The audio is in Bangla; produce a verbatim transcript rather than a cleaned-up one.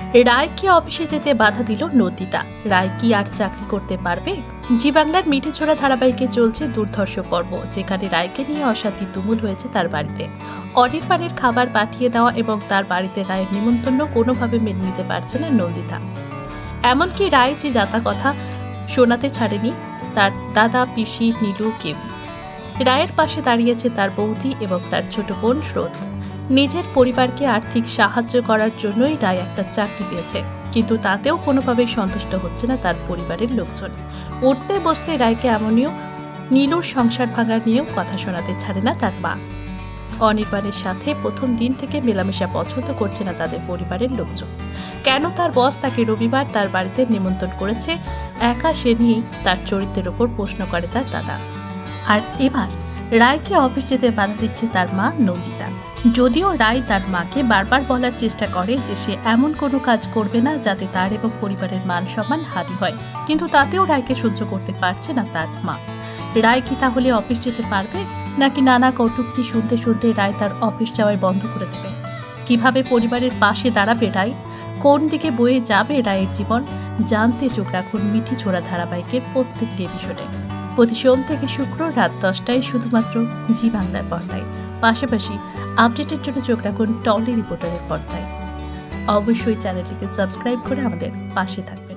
রায়কে অফিসে যেতে বাধা দিল নন্দিতা। রায় কি আর চাকরি করতে পারবে? জি বাংলার মিঠেছোড়া ধারাবাহিকে চলছে দুর্ধর্ষ পর্ব, যেখানে রায়কে নিয়ে অশান্তি তুমুল হয়েছে তার বাড়িতে। অনির্বাণের খাবার পাঠিয়ে দেওয়া এবং তার বাড়িতে রায়ের নিমন্ত্রণ কোনোভাবে মেনে নিতে পারছে না নন্দিতা। এমনকি রায় যে যাতা কথা শোনাতে ছাড়েনি তার দাদা, পিসি, নীলু, কেউ। রায়ের পাশে দাঁড়িয়েছে তার বৌদি এবং তার ছোট বোন স্রোত। নিজের পরিবারকে আর্থিক সাহায্য করার জন্যই রায় একটা চাকরি পেয়েছে, কিন্তু তাতেও কোনোভাবেই সন্তুষ্ট হচ্ছে না তার পরিবারের লোকজন। উঠতে বসতে রায়কে এমনিও নীলুর সংসার ভাঙা নিয়েও কথা শোনাতে ছাড়ে না তার মা। অনির্বাণের সাথে প্রথম দিন থেকে মেলামেশা পছন্দ করছে না তাদের পরিবারের লোকজন। কেন তার বস তাকে রবিবার তার বাড়িতে নিমন্ত্রণ করেছে একা, সে নিয়েই তার চরিত্রের ওপর প্রশ্ন করে তার দাদা। আর এবার রায়কে অফিস যেতে বাধা দিচ্ছে তার মা নন্দিতা। যদিও রায় তার মাকে বারবার বলার চেষ্টা করে যে সে এমন কোনো কাজ করবে না যাতে তার এবং পরিবারের মান সম্মান হানি হয়, কিন্তু তাতেও রায়কে সহ্য করতে পারছে না তার মা। রায় কি তাহলে অফিস যেতে পারবে, নাকি নানা কটূক্তি শুনতে শুনতে রায় তার অফিস যাওয়াই বন্ধ করে দেবে? কিভাবে পরিবারের পাশে দাঁড়াবে রায়? কোন দিকে বয়ে যাবে রায়ের জীবন? জানতে চোখ রাখুন মিঠেছোড়া ধারাবাহিকের প্রত্যেকটি এপিসোডে। প্রতি সোম থেকে শুক্র রাত দশটায় শুধুমাত্র জি বাংলার পর্দায়। পাশাপাশি আপডেটের জন্য চোখ রাখুন টলি রিপোর্টারের পর্দায়। অবশ্যই চ্যানেলটিকে সাবস্ক্রাইব করে আমাদের পাশে থাকুন।